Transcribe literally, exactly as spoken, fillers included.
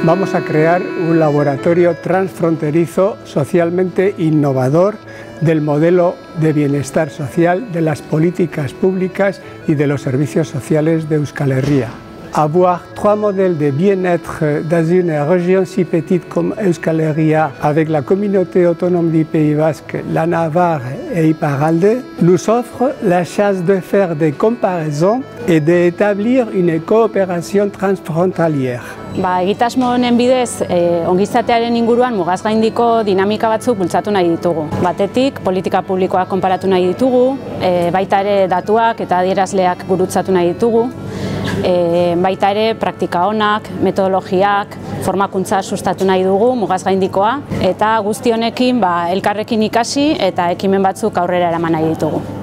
Vamos a crear un laboratorio transfronterizo socialmente innovador del modelo de bienestar social, de las políticas públicas y de los servicios sociales de Euskal Herria. Avoir trois modèles de bien-être dans une région si petite comme Euskal Herria, avec la communauté autonome du Pays Basque, la Navarre et Iparralde, nous offre la chance de faire des comparaisons et d'établir une coopération transfrontalière. Ba, egitasmo honen bidez, eh, ongizatearen inguruan mugaz gaindiko dinamika batzuk bultzatu nahi ditugu. Batetik, politika publikoak konparatu nahi ditugu, eh, baita ere datuak eta adierazleak gurutzatu nahi ditugu, eh, baita ere praktika onak, metodologiak, formakuntza sustatu nahi dugu mugaz gaindikoa, eta guzti honekin ba, elkarrekin ikasi eta ekimen batzuk aurrera eraman nahi ditugu.